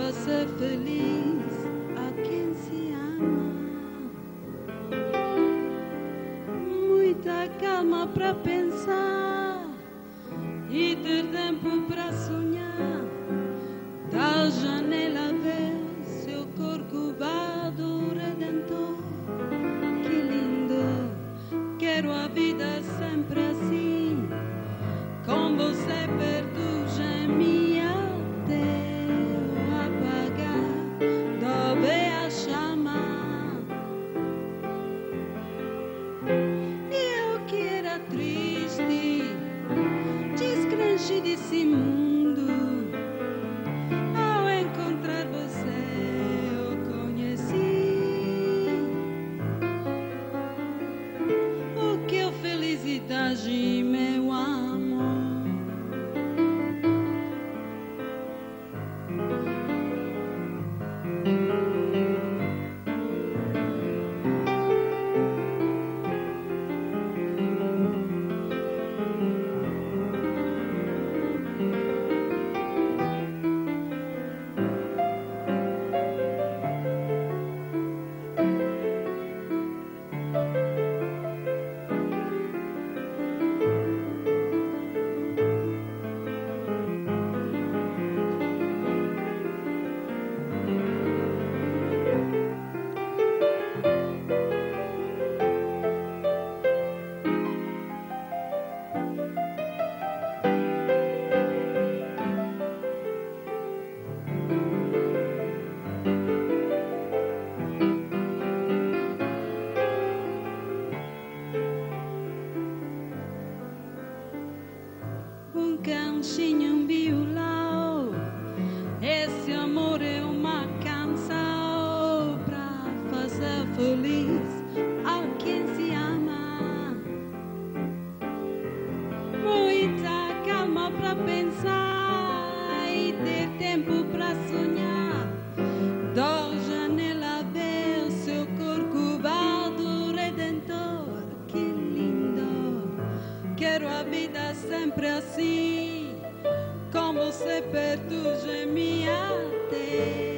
fazer feliz a quem se ama. Muita calma para pensar e ter tempo para sonhar. Da janela ver seu Corcovado Redentor. Que lindo, quero a vida sempre assim, com você perto gemia até apagar, dove a chama. Eu que era triste, descrenche desse mundo, ao encontrar você eu conheci o que é felicidade, meu amor. Um canchinho, um violão, esse amor é uma canção pra fazer feliz a quem se ama. Muita calma pra pensar e ter tempo pra sonhar. Da janela ver seu Corcovado Redentor. Que lindo, quero a vida sempre assim, com você perto gemia até